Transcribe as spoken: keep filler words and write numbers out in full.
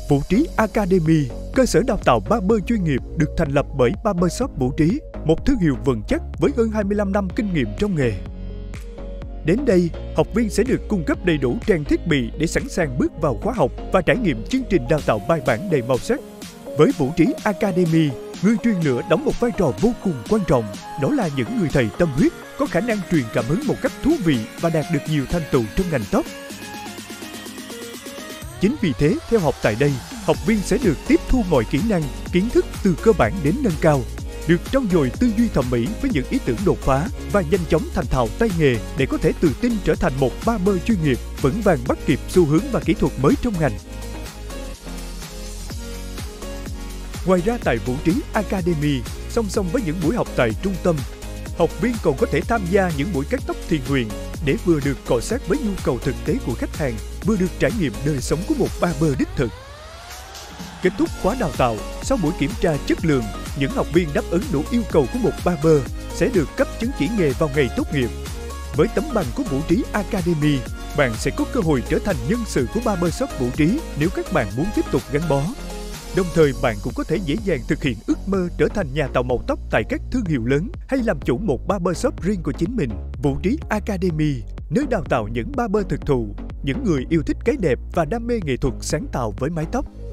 Vũ Trí Academy, cơ sở đào tạo barber chuyên nghiệp được thành lập bởi Barbershop Vũ Trí, một thương hiệu vững chắc với hơn hai mươi lăm năm kinh nghiệm trong nghề. Đến đây, học viên sẽ được cung cấp đầy đủ trang thiết bị để sẵn sàng bước vào khóa học và trải nghiệm chương trình đào tạo bài bản đầy màu sắc. Với Vũ Trí Academy, người truyền lửa đóng một vai trò vô cùng quan trọng, đó là những người thầy tâm huyết, có khả năng truyền cảm hứng một cách thú vị và đạt được nhiều thành tựu trong ngành tóc. Chính vì thế, theo học tại đây, học viên sẽ được tiếp thu mọi kỹ năng, kiến thức từ cơ bản đến nâng cao, được trau dồi tư duy thẩm mỹ với những ý tưởng đột phá và nhanh chóng thành thạo tay nghề để có thể tự tin trở thành một barber chuyên nghiệp, vững vàng bắt kịp xu hướng và kỹ thuật mới trong ngành. Ngoài ra tại Vũ Trí Academy, song song với những buổi học tại trung tâm, học viên còn có thể tham gia những buổi cắt tóc thiện nguyện để vừa được cọ sát với nhu cầu thực tế của khách hàng, vừa được trải nghiệm đời sống của một barber đích thực. Kết thúc khóa đào tạo, sau buổi kiểm tra chất lượng, những học viên đáp ứng đủ yêu cầu của một barber sẽ được cấp chứng chỉ nghề vào ngày tốt nghiệp. Với tấm bằng của Vũ Trí Academy, bạn sẽ có cơ hội trở thành nhân sự của Barbershop Vũ Trí nếu các bạn muốn tiếp tục gắn bó. Đồng thời, bạn cũng có thể dễ dàng thực hiện ước mơ trở thành nhà tạo màu tóc tại các thương hiệu lớn hay làm chủ một barbershop riêng của chính mình. Vũ Trí Academy, nơi đào tạo những barber thực thụ, những người yêu thích cái đẹp và đam mê nghệ thuật sáng tạo với mái tóc.